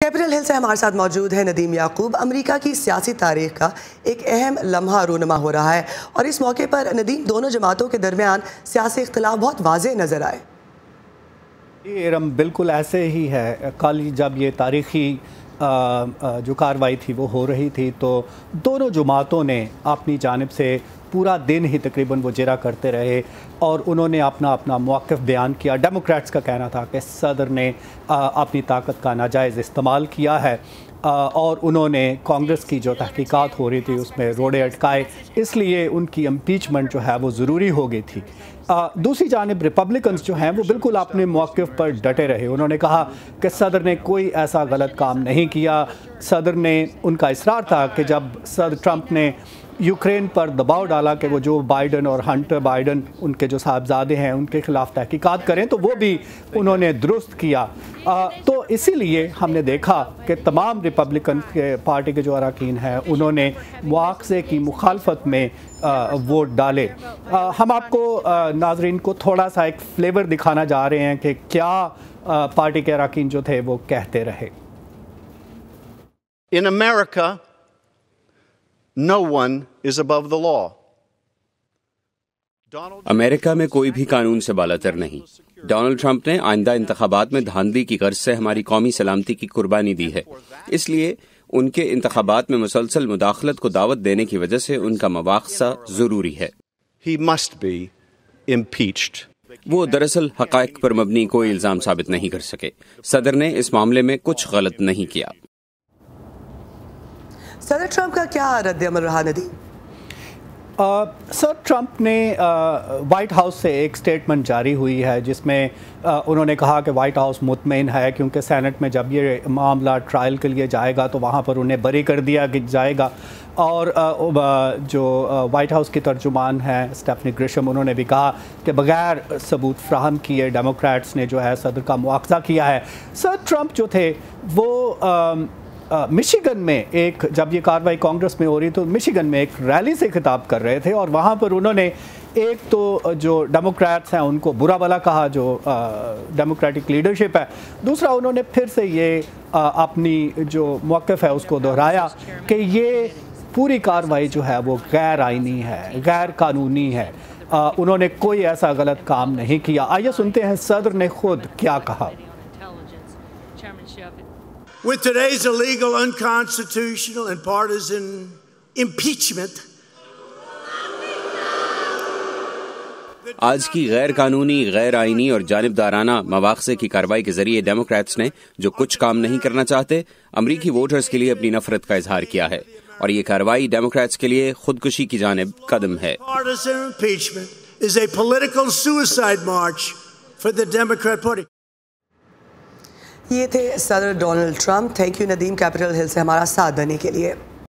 Capital Hill سے ہمارے ساتھ موجود ہے ندیم یعقوب۔ امریکہ کی سیاسی تاریخ کا ایک اہم لمحہ رونما ہو رہا ہے اور اس موقع پر ندیم دونوں جماعتوں کے درمیان سیاسی اختلاف بہت واضح نظر آئے۔ ارم بالکل ایسے ہی ہے۔ کل جب یہ تاریخی جو کارروائی تھی وہ ہو رہی تھی تو دونوں جماعتوں نے اپنی جانب سے پورا دن ہی تقریباً وہ جرا کرتے رہے اور انہوں نے اپنا موقف بیان کیا۔ ڈیموکریٹس کا کہنا تھا کہ صدر نے اپنی طاقت کا ناجائز استعمال کیا ہے اور انہوں نے کانگریس کی جو تحقیقات ہو رہی تھی اس میں روڑے اٹکائے، اس لیے ان کی امپیچمنٹ جو ہے وہ ضروری ہو گئی تھی۔ دوسری جانب ریپبلکنز جو ہیں وہ بالکل اپنے موقف پر ڈٹے رہے۔ انہوں نے کہا کہ صدر نے کوئی ایسا غلط کام نہیں کیا۔ صدر نے ان کا اصرار تھا کہ جب صدر ٹرمپ نے یوکرین پر دباؤ ڈالا کہ وہ جو بائیڈن اور ہنٹر بائیڈن ان کے جو صاحبزادے ہیں ان کے خلاف تحقیقات کریں تو وہ بھی انہوں نے درست کیا۔ تو اسی لیے ہم نے دیکھا کہ تمام ریپبلکن کے پارٹی کے جو اراکین ہیں انہوں نے مواخذے کی مخالفت میں ووٹ ڈالے۔ ہم آپ کو ناظرین کو تھوڑا سا ایک فلیور دکھانا جا رہے ہیں کہ کیا پارٹی کے اراکین جو تھے وہ کہتے رہے۔ In America, no one is above the law. امریکہ میں کوئی بھی قانون سے بالاتر نہیں۔ ڈونلڈ ٹرمپ نے آئندہ انتخابات میں دھاندلی کی غرض سے ہماری قومی سلامتی کی قربانی دی ہے، اس لیے ان کے انتخابات میں مسلسل مداخلت کو دعوت دینے کی وجہ سے ان کا مواخذہ ضروری ہے۔ He must be impeached. وہ دراصل حقائق پر مبنی کوئی الزام ثابت نہیں کر سکے۔ صدر نے اس معاملے میں کچھ غلط نہیں کیا۔ صدر ٹرمپ کا کیا رد عمل رہا ندیم؟ سر ٹرمپ نے وائٹ ہاؤس سے ایک سٹیٹمنٹ جاری ہوئی ہے جس میں انہوں نے کہا کہ وائٹ ہاؤس مطمئن ہے کیونکہ سینٹ میں جب یہ معاملہ ٹرائل کے لیے جائے گا تو وہاں پر انہیں بری کر دیا جائے گا۔ اور جو وائٹ ہاؤس کی ترجمان ہیں اسٹیفنی گریشم، انہوں نے بھی کہا کہ بغیر ثبوت فراہم کیے ڈیموکریٹس نے جو ہے صدر کا مواخذہ کیا ہے۔ سر ٹرمپ جو تھے وہ مشیگن میں جب یہ کارروائی کانگریس میں ہو رہی تو مشیگن میں ایک ریلی سے خطاب کر رہے تھے اور وہاں پر انہوں نے ایک تو جو ڈیموکریٹس ہیں ان کو برا بھلا کہا، جو ڈیموکریٹک لیڈرشپ ہے، دوسرا انہوں نے پھر سے یہ اپنی جو موقف ہے اس کو دہرایا کہ یہ پوری کارروائی جو ہے وہ غیر آئینی ہے، غیر قانونی ہے، انہوں نے کوئی ایسا غلط کام نہیں کیا۔ آئیے سنتے ہیں صدر نے خود کیا کہا۔ With today's illegal, unconstitutional, and partisan impeachment, آج کی غیر قانونی، غیر آئینی اور جانبدارانہ مواخذے کی کارروائی کے ذریعے ڈیموکریٹس نے جو کچھ کام نہیں کرنا چاہتے، امریکی ووٹرز کے لیے اپنی نفرت کا اظہار کیا ہے اور یہ کارروائی ڈیموکریٹس کے لیے خودکشی کی جانب قدم ہے۔ partisan impeachment is a political suicide march for the Democrat Party. یہ تھے صدر Donald Trump. Thank you Nadeem Capitol Hill سے ہمارا ساتھ دینے کے لیے۔